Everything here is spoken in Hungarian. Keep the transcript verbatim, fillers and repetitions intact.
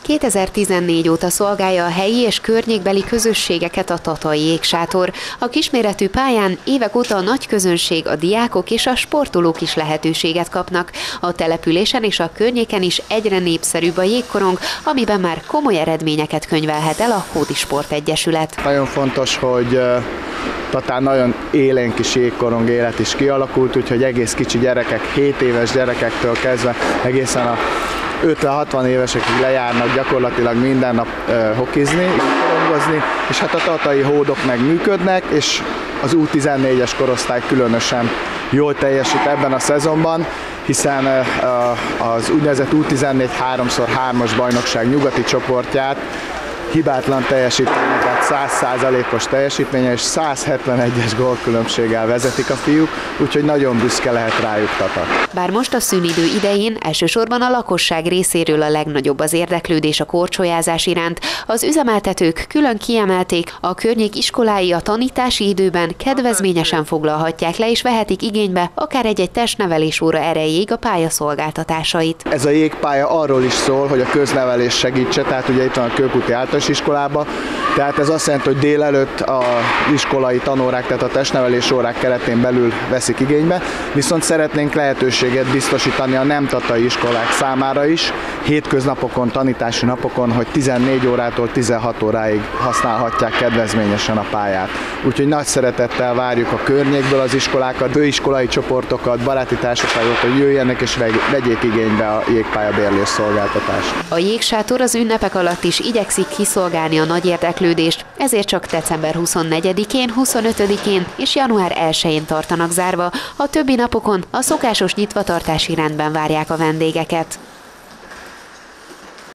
kétezer-tizennégy óta szolgálja a helyi és környékbeli közösségeket a Tatai Jégsátor. A kisméretű pályán évek óta a nagy közönség, a diákok és a sportolók is lehetőséget kapnak. A településen és a környéken is egyre népszerűbb a jégkorong, amiben már komoly eredményeket könyvelhet el a Hódi Sportegyesület. Nagyon fontos, hogy Tatán nagyon élénk kis jégkorong élet is kialakult, úgyhogy egész kicsi gyerekek, hét éves gyerekektől kezdve egészen a ötven-hatvan évesekig lejárnak gyakorlatilag minden nap uh, hokizni, korongozni, és hát a tatai hódok meg működnek, és az U tizennégyes korosztály különösen jól teljesít ebben a szezonban, hiszen uh, az úgynevezett U tizennégy háromszor hármas bajnokság nyugati csoportját hibátlan teljesítménye, tehát száz százalékos teljesítménye és száz hetvenegyes gólkülönbséggel vezetik a fiúk, úgyhogy nagyon büszke lehet rájuk Tata. Bár most a szünidő idején elsősorban a lakosság részéről a legnagyobb az érdeklődés a korcsolyázás iránt, az üzemeltetők külön kiemelték, a környék iskolái a tanítási időben kedvezményesen foglalhatják le és vehetik igénybe akár egy-egy testnevelés óra erejéig a pálya szolgáltatásait. Ez a jégpálya arról is szól, hogy a köznevelés segítse, tehát ugye itt van a Kőkuti általános iskolába, tehát ez azt jelenti, hogy délelőtt az iskolai tanórák, tehát a testnevelés órák keretén belül veszik igénybe, viszont szeretnénk lehetőséget biztosítani a nem tatai iskolák számára is, hétköznapokon, tanítási napokon, hogy tizennégy órától tizenhat óráig használhatják kedvezményesen a pályát. Úgyhogy nagy szeretettel várjuk a környékből az iskolákat, főiskolai csoportokat, baráti társaságokat, hogy jöjjenek és vegyék igénybe a jégpálya bérlés szolgáltatást. A jégsátor az ünnepek alatt is igyekszik kiszolgálni a nagy érdeklődést, ezért csak december huszonnegyedikén, huszonötödikén és január elsején tartanak zárva, a többi napokon a szokásos nyitvatartási rendben várják a vendégeket.